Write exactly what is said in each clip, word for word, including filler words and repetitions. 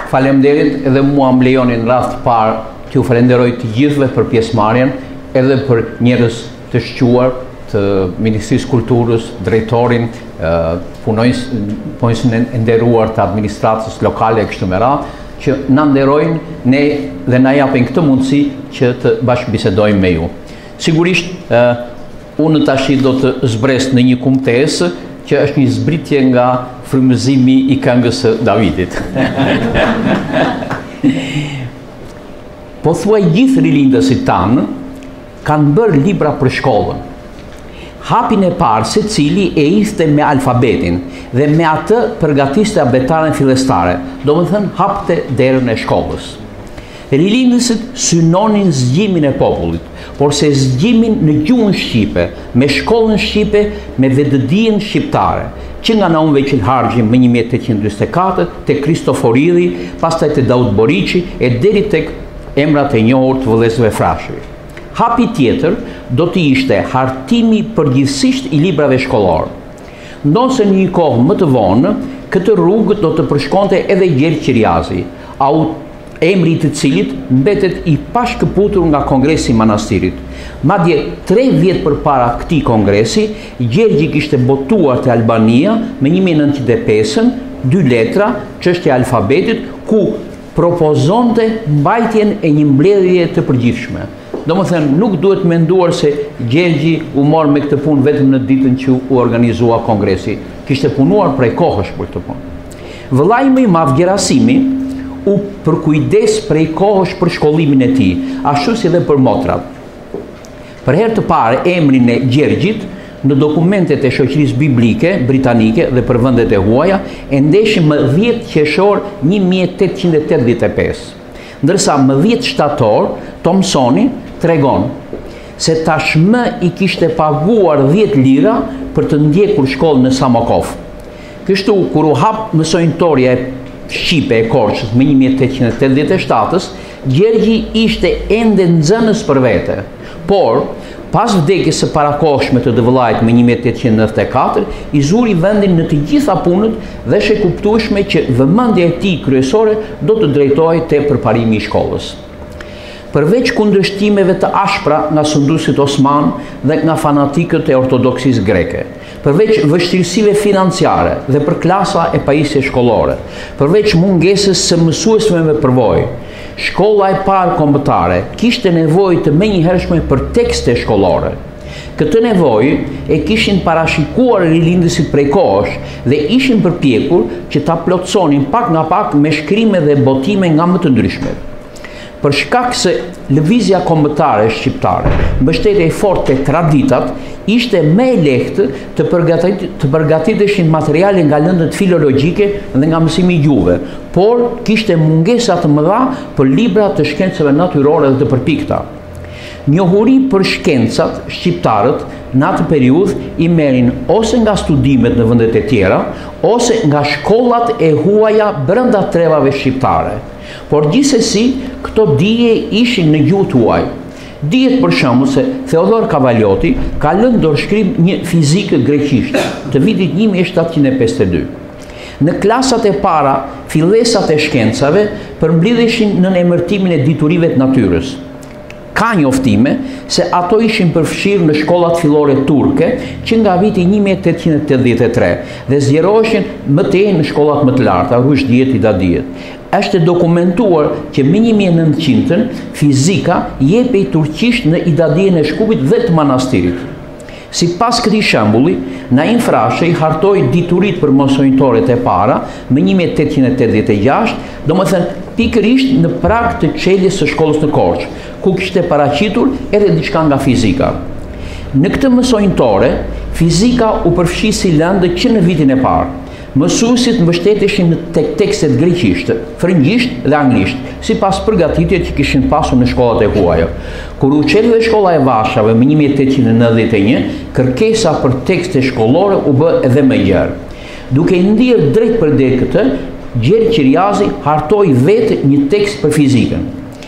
Faleminderit edhe mua më lejoni në rast të parë t'ju falenderoj të gjithëve për pjesëmarrjen, edhe për njerëz të shquar të Ministrisë Kulturës, drejtorin, punonjësin e nderuar të administratës lokale e kështu me radhë, që na nderojnë ne dhe na japin këtë mundësi që të bashkëbisedojmë me ju. Sigurisht, unë tash do të zbres në një kumtesë që është një zbritje nga frymëzimi i këngës së Davidit. Po thuaj gjithë rilindësit tanë kanë bërë libra për shkollën. Hapin e parë se cili e ishte me alfabetin dhe me atë përgatiste abetaren fillestare, do më thënë hapte derën e shkollës. Rilindësit synonin zgjimin e popullit, por se zgjimin në gjuhën shqipe, me shkollën shqipe, me vedëdijen shqiptare, që nga Naum Veçilharxhi më një mijë e tetëqind e njëzet e katër, te Kristoforidhi, pastaj te Daud Boriçi e deri tek emrat e njohur të vëllezërve Frashi. Hapi tjetër do të ishte hartimi përgjithsisht i librave shkollor. Ndonse në një kohë më të vonë, këtë rrugë do të përshkonte edhe Gjergj Qiriazi, emri i të cilit mbetet i pashkëputur nga Kongresi i Manastirit. Madje tre vjet përpara këtij kongresi, Gjergji kishte botuar te Albania me një mijë e nëntëqind e pesë dy letra, çështja e alfabetit, ku propozonte mbajtjen e një mbledhjeje të përgjithshme. Do më thënë, nuk duhet menduar se Gjergji u morë me këtë punë vetëm në ditën që u organizua kongresi. Kishte punuar prej kohësh për këtë punë. Vëllai më i madh Gjerasimi u përkujdes prej kohësh për shkollimin e tij, ashtu si dhe për motrat. Për herë të parë emrin e Gjergjit në dokumentet e shoqërisë biblike britanike dhe për vendet e huaja e ndeshim më dhjetë qershor një mijë e tetëqind e tetëdhjetë e pesë. Ndërsa më dhjetë shtator Thomsoni tregon se tashmë i kishte paguar dhjetë lira për të ndjekur shkollën në Samokov. Kështu, kur u hap mësojnëtorja e Shqipe e Korçës më një mijë e tetëqind e tetëdhjetë e shtatës, Gjergji ishte ende nxënës për vete, por pas vdekjes së parakohshme të vëllait më një mijë e tetëqind e nëntëdhjetë e katër, i zuri vendin në të gjitha punët dhe është e kuptueshme që vëmendja e tij kryesore do të drejtohej te përparimi i shkollës. Përveç kundërshtimeve të ashpra nga sunduesit osman dhe nga fanatikët e ortodoksisë greke, përveç vështirësive financiare dhe për klasa e pajisje shkollore, përveç mungesës së mësuesve me përvojë, shkolla e parë kombëtare kishte nevojë të menjëhershme për tekste shkollore. Këtë nevojë e kishin parashikuar rilindësit prej kohësh dhe ishin përpjekur që ta plotësonin pak nga pak me shkrime dhe botime nga më të ndryshmet. Për shkak se lëvizja kombëtare shqiptare, mbështetja e fortë te traditat, ishte më e lehtë të përgatit, të përgatiteshin materiale nga lëndët filologjike dhe nga mësimi i gjuhëve, por kishte mungesa të mëdha për libra të shkencave natyrore dhe të përpikta. Njohuri për shkencat shqiptarët në atë periudhë i merrin ose nga studimet në vendet e tjera, ose nga shkollat e huaja brenda trevave shqiptare. Por gjithsesi, këto dije ishin në gjuhë tuaj. Dihet për shembull se Theodor Kavalioti ka lënë dorëshkrim një fizikë greqisht të vitit një mijë e shtatëqind e pesëdhjetë e dy. Në klasat e para, fillesat e shkencave përmbledheshin në emërtimin e diturive të natyrës. Ka njoftime se ato ishin përfshirë në shkollat fillore turke që nga viti një mijë e tetëqind e tetëdhjetë e tre dhe zgjeroheshin më tej në shkollat më të larta, Rushdiet, Idadiet. Është dokumentuar që më një mijë e nëntëqind fizika jepej turqisht në Idadien e Shkupit dhe të Manastirit. Sipas këtij shembulli, Naim Frashi hartoi diturit për mësojnëtorët e para më një mijë e tetëqind e tetëdhjetë e gjashtë, domethënë pikërisht në prag të çeljes së shkollës në Korçë, ku kishte paraqitur edhe diçka nga fizika. Në këtë mësojnëtore, fizika u përfshi si lëndë që në vitin e parë. Mësuesit mbështeteshin në tek tekstet greqisht, frëngjisht dhe anglisht, sipas përgatitjes që kishin pasur në shkollat e huaja. Kur u çelë shkolla e Varshave më një mijë e tetëqind e nëntëdhjetë e një, kërkesa për tekste shkollore u bë edhe më gjerë. Duke ndier drejt për drejt këtë, Gjergj Qiriazi hartoi vetë një tekst për fizikën.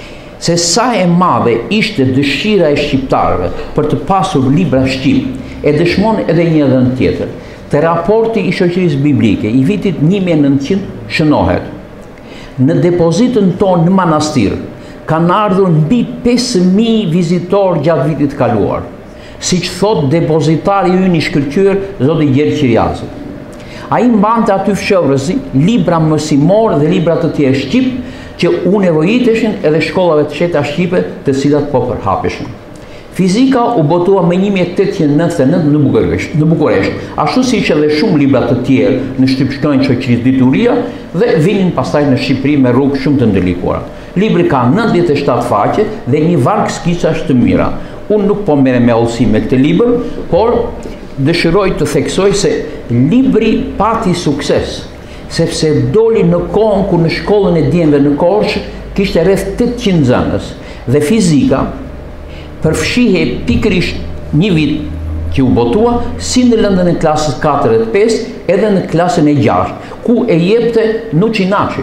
Se sa e madhe ishte dëshira e shqiptarëve për të pasur libra shqip, e dëshmon edhe një dhënë tjetër. Te raporti i shoqërisë biblike i vitit një mijë e nëntëqind shënohet: Në depozitën tonë në Manastir kanë ardhur mbi pesë mijë vizitorë gjatë vitit kaluar, siç thot depozitari ynë i shkëlqyer zoti Gjergj Qiriazit. Ai mbante aty fshëvrëzi, libra mësimor dhe libra të tjerë shqip që u nevojiteshin edhe shkollave të qeta shqipe, të cilat po përhapeshin. Fizika u botua me një mijë e tetëqind e nëntëdhjetë e nëntë në Bukuresht, në Bukuresht, ashtu siç edhe shumë libra të tjerë në shtypshkojnë shoqërisë dituria dhe vinin pastaj në Shqipëri me rrugë shumë të ndërlikuara. Libri ka nëntëdhjetë e shtatë faqe dhe një varg skicash të mira. Unë nuk po merrem me hollësi me këtë libër, por dëshiroj të theksoj se libri pati sukses, sepse doli në kohën ku në shkollën e djemve në Korçë kishte rreth tetëqind nxënës dhe fizika përfshihe pikërisht një vit që u botua si në lëndën e klasës katër e pesë edhe në klasën e gjashtë, ku e jepte Nuçinaçi.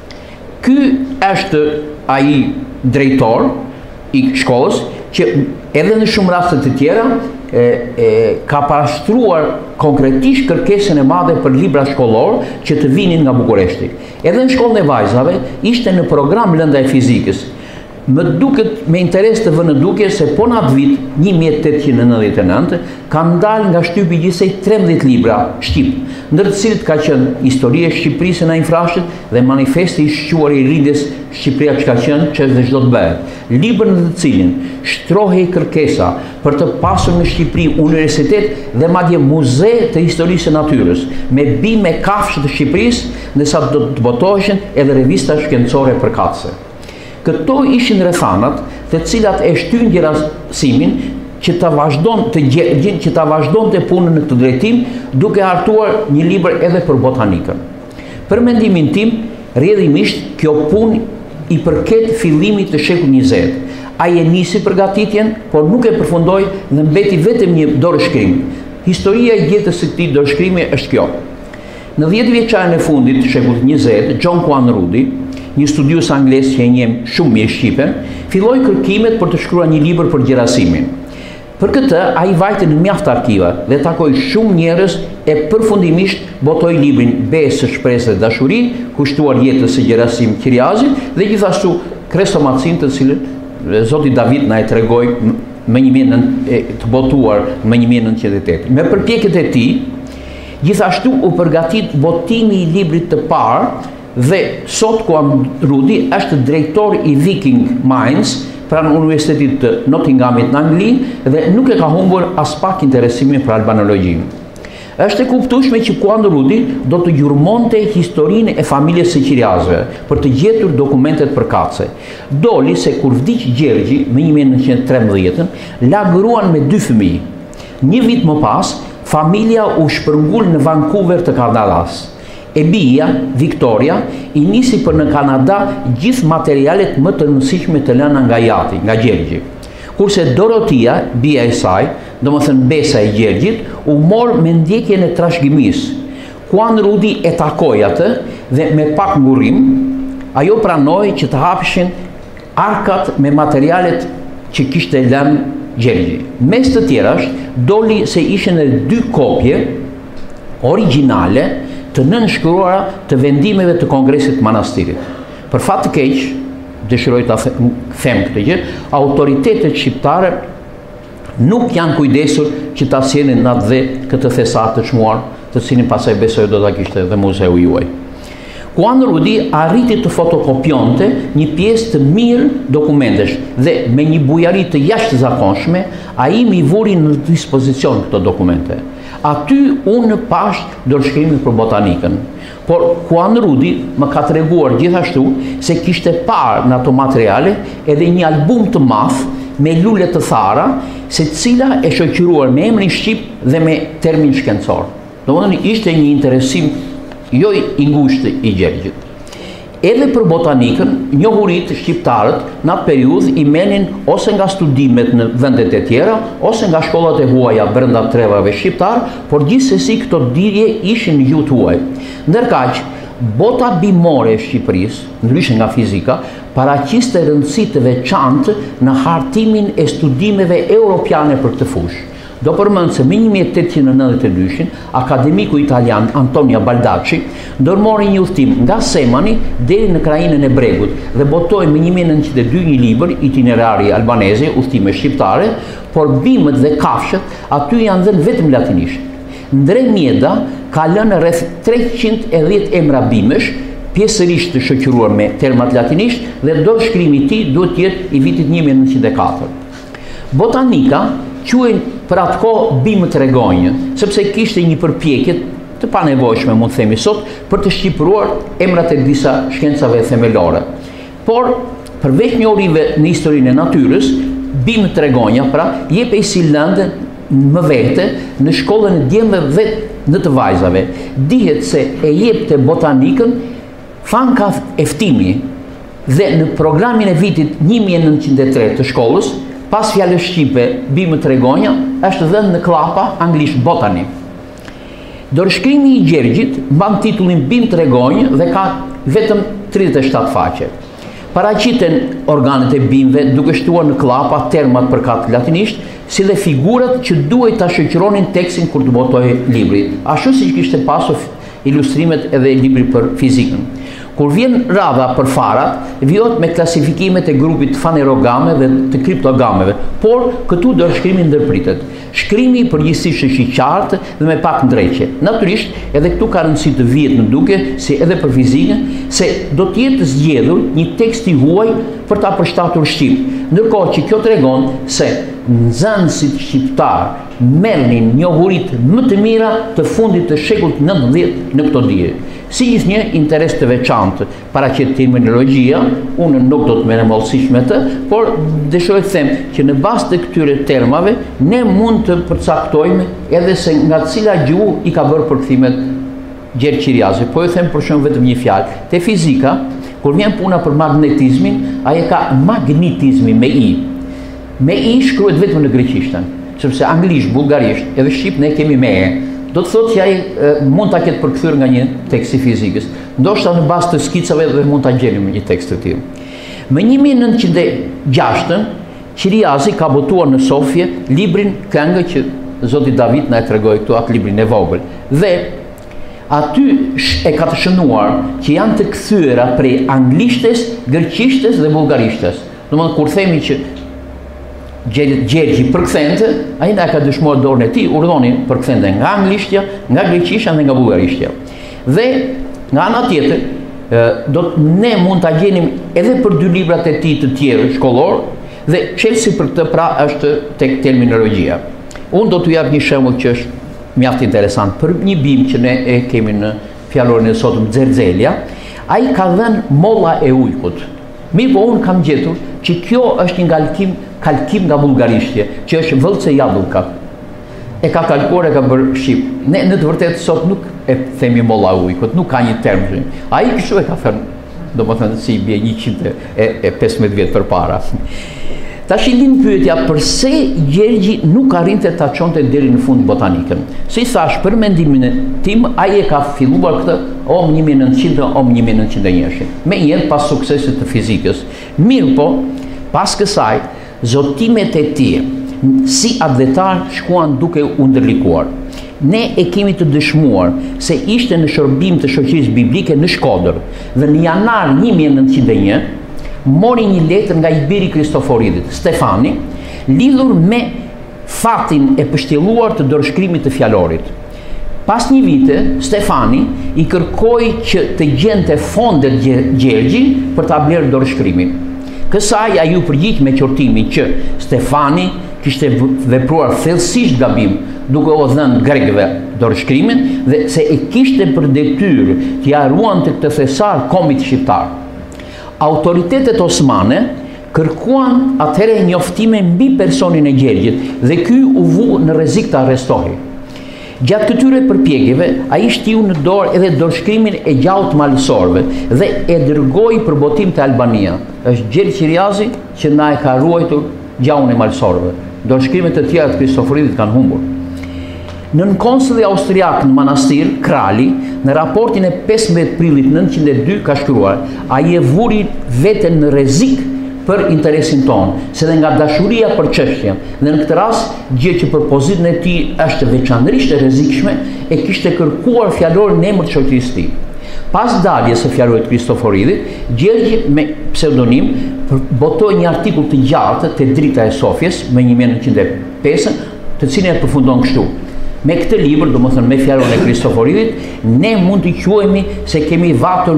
Ky është ai drejtor i shkollës që edhe në shumë raste të tjera e, e, ka parashtruar konkretisht kërkesën e madhe për libra shkollor që të vinin nga Bukureshti. Edhe në shkollën e vajzave ishte në program lënda e fizikës. Më duket me interes të vënë duke se po në atë vit një mijë e tetëqind e nëntëdhjetë e nëntë kanë dalë nga shtypi gjithsej trembëdhjetë libra shqip, ndër të cilët ka qenë Historia e Shqipërisë në infrashtet dhe Manifesti i shquar i rindjes Shqipëria që ka qenë që dhe çdo të bëhet. Libër në të cilin shtrohej kërkesa për të pasur në Shqipëri universitet dhe madje muze të historisë së natyrës, me bime kafshë të Shqipërisë, ndërsa do të botoheshin edhe revista shkencore përkatëse. Këto ishin rrethanat të cilat e shtyn Gjerasimin që ta vazhdon të Gjergjin që ta vazhdonte punën në këtë drejtim, duke hartuar një libër edhe për botanikën. Për mendimin tim, rrjedhimisht kjo punë i përket fillimit të shekullit njëzet. Ai e nisi përgatitjen, por nuk e përfundoi dhe mbeti vetëm një dorëshkrim. Historia e gjetës së këtij dorëshkrimi është kjo. Në dhjetë vjeçarin e fundit të shekullit njëzet, John Quan Rudi, një studius angles që e njem shumë mirë Shqipen, filloi kërkimet për të shkruar një libër për Gjerasimin. Për këtë, ai vajte në mjaft arkiva dhe takoi shumë njerëz e përfundimisht botoi librin Besë, Shpresë dhe Dashuri, kushtuar jetës së Gjergj Qiriazit dhe gjithashtu Krestomatësinë, të cilën zoti David na e tregoi më një mijë të botuar më një mijë e nëntëqind e tetë. Me përpjekjet e tij, gjithashtu u përgatit botimi i librit të parë dhe sot Quan Rudi është drejtor i Viking Mines pranë Universitetit të Nottinghamit në Angli dhe nuk e ka humbur as pak interesimin për albanologjinë. Është e kuptueshme që Quan Rudi do të gjurmonte historinë e familjes së Qiriazëve për të gjetur dokumentet përkatëse. Doli se kur vdiq Gjergji në një mijë e nëntëqind e trembëdhjetë, la gruan me dy fëmijë. Një vit më pas, familja u shpërngul në Vancouver të Kanadas. E bija, Victoria, i nisi për në Kanada gjithë materialet më të rëndësishme të lëna nga jati, nga Gjergji. Kurse Dorotia, bija e saj, domethënë besa e Gjergjit, u mor me ndjekjen e trashëgimisë. Quan Rudi e takoi atë dhe me pak ngurrim, ajo pranoi që të hapeshin arkat me materialet që kishte lënë Gjergji. Mes të tjerash, doli se ishin edhe dy kopje origjinale të nënshkruara të vendimeve të Kongresit të Manastirit. Për fat të keq, dëshiroj ta them këtë gjë, autoritetet shqiptare nuk janë kujdesur që ta sjellin atë dhe këtë thesat të çmuar, të cilin pasaj besoj do ta kishte edhe muzeu juaj. Quan Rudi arriti të fotokopionte një pjesë të mirë dokumentesh dhe me një bujari të jashtëzakonshme, ai mi vuri në dispozicion këto dokumente. Aty unë pash dorëshkrimin për botanikën, por Quan Rudi më ka treguar gjithashtu se kishte parë në ato materiale edhe një album të madh me lule të thara, se cila e shoqëruar me emrin shqip dhe me termin shkencor. Domethënë ishte një interesim jo i ngushtë i Gjergjit. Edhe për botanikën, njohurit shqiptarët në atë periudhë i menin ose nga studimet në vendet e tjera, ose nga shkollat e huaja brenda trevave shqiptar, por gjithsesi këto dirje ishin në gjuhë huaj. Ndërkaq, bota bimore e Shqipërisë, ndryshe nga fizika, paraqiste rëndësi të veçantë në hartimin e studimeve europiane për këtë fushë. Do përmend se më një mijë e tetëqind e nëntëdhjetë e dy akademiku italian Antonio Baldacci ndërmori një udhtim nga Semani deri në krainën e Bregut dhe botoi më një mijë e nëntëqind e dy një libër itinerari albaneze, udhime shqiptare, por bimët dhe kafshët aty janë dhënë vetëm latinisht. Ndre Mjeda ka lënë rreth treqind e dhjetë emra bimesh, pjesërisht të shoqëruar me termat latinisht dhe dorëshkrimi i tij duhet të jetë i vitit një mijë e nëntëqind e katër. Botanika quhen për atë kohë bimë të regonjë, sepse kishte një përpjekje të panevojshme, mund të themi sot, për të shqipëruar emrat e disa shkencave themelore. Por, përveç njohurive në historinë e natyrës, bimë të regonja, pra, jepej si lëndë më vete në shkollën e djemve vetë në të vajzave. Dihet se e jepte botanikën Fanka Eftimi dhe në programin e vitit një mijë e nëntëqind e tre të shkollës, pas fjalës shqipe, bimë të regonja, është dhënë në klapa, anglisht botani. Dorëshkrimi i Gjergjit mban titullin bimë të regonjë dhe ka vetëm tridhjetë e shtatë faqe. Paraqiten organet e bimëve duke shtuar në klapa termat përkat latinisht, si dhe figurat që duhet ta shoqëronin tekstin kur të botohej libri, ashtu siç kishte pasur ilustrimet edhe libri për fizikën. Kur vjen radha për farat, vjohet me klasifikimet e grupit fanerogameve dhe të kriptogameve, por këtu dorëshkrimi ndërpritet. Shkrimi përgjithsisht është i qartë dhe me pak ndreqje. Natyrisht, edhe këtu ka rëndësi të vihet në duke, si edhe për fizikën, se do të jetë zgjedhur një tekst i huaj për ta përshtatur shqip, ndërkohë që kjo tregon se nxënësit shqiptar merrnin njohuritë më të mira të fundit të shekullit nëntëdhjetë në këto dije. Si gjithnjë interes të veçantë paraqet terminologjia, unë nuk do të merrem mallësisht me të, por dëshiroj të them që në bazë të këtyre termave ne mund të përcaktojmë edhe se nga cila gjuhë i ka bërë përkthimet Gjergj Qiriazi. Po ju them për shembull vetëm një fjalë. Te fizika, kur vjen puna për magnetizmin, ai ka magnetizmi me i. Me i shkruhet vetëm në greqishtën, sepse anglisht, bullgarisht, edhe shqip ne kemi me e. Do të thotë që ai mund ta ketë përkthyer nga një tekst i fizikës, ndoshta në bazë të skicave dhe mund ta gjeni me një tekst të tillë. Më një mijë e nëntëqind e gjashtë, Qiriazi ka botuar në Sofje librin Këngë që Zoti David na e tregoi këtu, atë librin e vogël. Dhe aty e ka të shënuar që janë të kthyera prej anglishtes, greqishtes dhe bullgarishtes. Domethënë kur themi që Gjergji përkthente, ai nda ka dëshmuar dorën e tij, urdhoni përkthente nga anglishtja, nga greqishtja dhe nga bullgarishtja. Dhe nga ana tjetër, do të ne mund ta gjenim edhe për dy librat e tij të tjerë shkollor dhe çelësi për këtë pra është tek terminologjia. Unë do t'ju jap një shembull që është mjaft interesant për një bimë që ne e kemi në fjalorin e sotëm, Xerxelia. Ai ka dhënë molla e ujkut. Mirë, po unë kam gjetur që kjo është një kalkim kalkim nga bullgarishtja, që është vëllce jadullka. E ka kalkuar, e ka bërë shqip. Ne në të vërtetë sot nuk e themi molla e ujkut, nuk ka një term. Ai kështu e ka thënë, domethënë si bie njëqind e pesëmbëdhjetë vjet përpara. Tash i lind pyetja pse Gjergji nuk arrinte ta çonte deri në fund botanikën. Si thash, për mendimin e tim, ai e ka filluar këtë o një mijë e nëntëqind o një mijë e nëntëqind e një, me njëherë pas suksesit të fizikës. Mirë po, pas kësaj, zotimet e tij si atletar shkuan duke u ndërlikuar. Ne e kemi të dëshmuar se ishte në shërbim të shoqërisë biblike në Shkodër dhe në janar një mijë e nëntëqind e një mori një letër nga i biri Kristoforidit, Stefani, lidhur me fatin e pështjelluar të dorëshkrimit të fjalorit. Pas një vite, Stefani i kërkoi që të gjente fondet Gjergji për ta blerë dorëshkrimin. Kësaj ai u përgjigj me qortimin që Stefani kishte vepruar thellësisht gabim duke u dhënë grekëve dorëshkrimin dhe se e kishte për detyrë t'i harruante këtë thesar kombit shqiptar. Autoritetet osmane kërkuan atëherë njoftime mbi personin e Gjergjit dhe ky u vu në rrezik të arrestohej. Gjatë këtyre përpjekjeve, ai shtiu në dorë edhe dorëshkrimin e gjallë të malësorëve dhe e dërgoi për botim te Albania. Është Gjergj Qiriazi që na e ka ruajtur gjallën e malësorëve. Dorëshkrimet e tjera të Kristoforidit kanë humbur. Nënkonsulli austriak në Manastir, Krali, në raportin e pesëmbëdhjetë prillit nëntëqind e dy ka shkruar: ai e vuri veten në rrezik për interesin tonë, se dhe nga dashuria për çështjen. Dhe në këtë rast, gjë që për pozitën e tij është veçanërisht e rrezikshme, e kishte kërkuar fjalorin në emër të shoqërisë së tij. Pas daljes së fjalorit Kristoforidit, Gjergj me pseudonim botoi një artikull të gjatë te Drita e Sofjes me një mijë e nëntëqind e pesë, të cilin e përfundon kështu: me këtë libër, domethënë me fjalorin e Kristoforidit, ne mund të quhemi se kemi vatur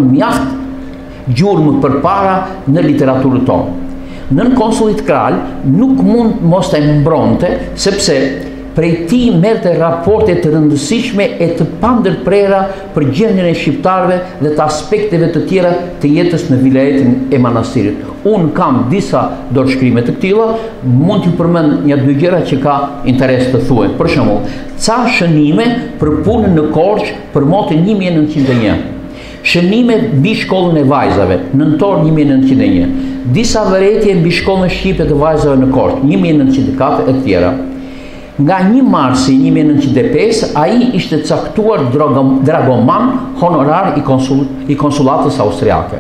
mjaft gjurmë përpara në literaturën tonë. Nën konsulit krall nuk mund mos ta mbronte, sepse prej tij merrte raporte të rëndësishme e të pandërprera për gjendjen e shqiptarëve dhe të aspekteve të tjera të jetës në vilajetin e Manastirit. Unë kam disa dorëshkrime të këtilla, mund t'ju përmend një dy gjëra që ka interes të thuaj. Për shembull, ca shënime për punën në Korçë për motin një mijë e nëntëqind e një. Shënime mbi shkollën e vajzave, nëntor një mijë e nëntëqind e një. Disa vërejtje mbi shkollën e Shqipe të vajzave në Korçë, një mijë e nëntëqind e katër e të tjera. Nga një marsi një mijë e nëntëqind e pesë, ai ishte caktuar dragoman honorar i, konsul, i konsulatës austriake.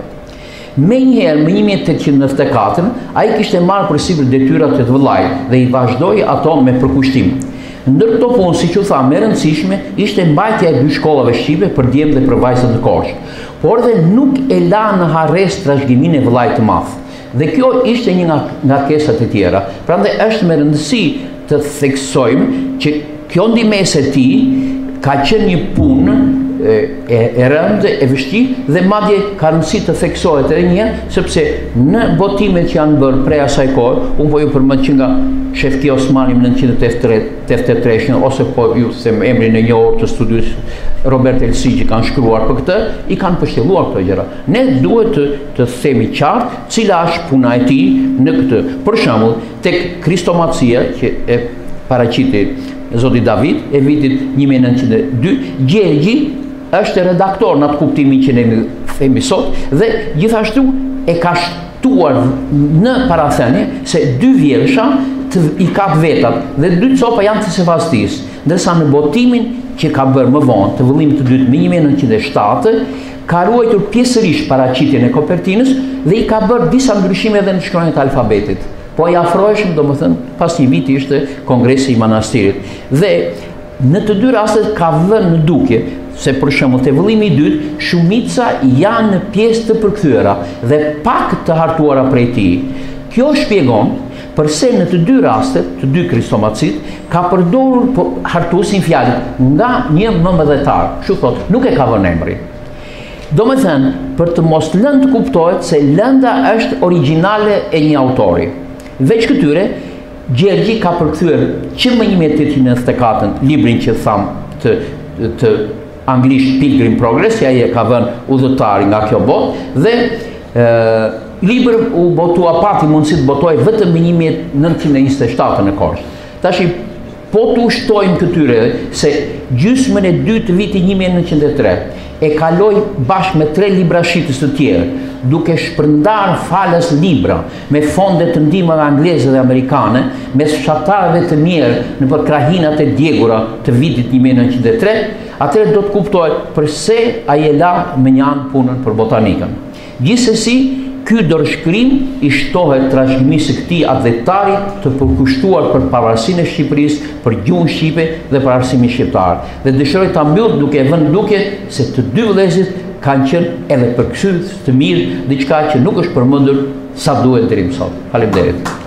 Me njëherë, më një mijë e tetëqind e nëntëdhjetë e katër, ai kishte marrë përsipër detyrat e të vëllait dhe i vazhdoi ato me përkushtim. Ndër këto punë, siç u tha, më e rëndësishme ishte mbajtja e dy shkollave shqipe për djemt dhe për vajzat në Korçë, por dhe nuk e la në harres trashëgiminë e vëllait të madh. Dhe kjo ishte një nga ngarkesat e tjera. Prandaj është me rëndësi të theksojmë që kjo ndihmesë e tij ka qenë një punë e, e, e rëndë, e vështirë, dhe madje ka rëndësi të theksohet edhe një, sepse në botimet që janë bërë prej asaj kohe, unë po ju përmend që nga Shefti Osmani në nëntëqind e tetëdhjetë e tre, ose po ju them emrin e njohur të studios Robert Elsi që kanë shkruar për këtë, i kanë pështjelluar këto gjëra. Ne duhet të, të themi qartë cila është puna e tij në këtë. Për shembull, tek Kristomacia që e paraqiti zoti David e vitit një mijë e nëntëqind e dy, Gjergji është redaktor në atë kuptimin që ne themi sot, dhe gjithashtu e ka shtuar në parathënie se dy vjersha të i kap vetat dhe dy copa janë të Sevastis, ndërsa në botimin që ka bërë më vonë të vëllimit të dytë me një mijë e nëntëqind e shtatë ka ruajtur pjesërisht paraqitjen e kopertinës dhe i ka bërë disa ndryshime edhe në shkronjën e Alfabetit. Po i afroheshëm, domethënë, pas një viti ishte Kongresi i Manastirit. Dhe në të dy rastet ka vënë në dukje se për shembull te vëllimi i dytë shumica janë në pjesë të përkthyera dhe pak të hartuara prej tij. Kjo shpjegon përse në të dy rastet, të dy Kristomacit, ka përdorur po, hartuesin fjalët nga një mëmëdhetar. Kështu thotë, nuk e ka vënë emrin. Domethënë, për të mos lënë të kuptohet se lënda është origjinale e një autori. Veç këtyre, Gjergji ka përkthyer që më një mijë e tetëqind e nëntëdhjetë e katër librin që tham të, të anglisht Pilgrim Progress, që ai e ka vënë udhëtari nga kjo botë, dhe e, libri u botua pati mundësi të botoj vetëm në një mijë e nëntëqind e njëzet e shtatë në Korçë. Tash po të ushtojmë këtyre se gjysmën e dytë të vitit një mijë e nëntëqind e tre e kaloi bashkë me tre libra shitës të tjerë, duke shpërndar falas libra me fonde të ndihmave angleze dhe amerikane, mes fshatarëve të mirë në për krahinat e djegura të vitit një mijë e nëntëqind e tre, atëherë do të kuptohet përse ai e la me një anë punën për botanikën. Gjithsesi, ky dorëshkrim i shtohet trashëgimisë së këtij atletari të përkushtuar për pavarësinë e Shqipërisë, për gjuhën shqipe dhe për arsimin shqiptar. Dhe dëshiroj ta mbyll duke vënë duke se të dy vëllezërit kanë qenë edhe përkthyer të mirë, diçka që nuk është përmendur sa duhet deri më sot. Faleminderit.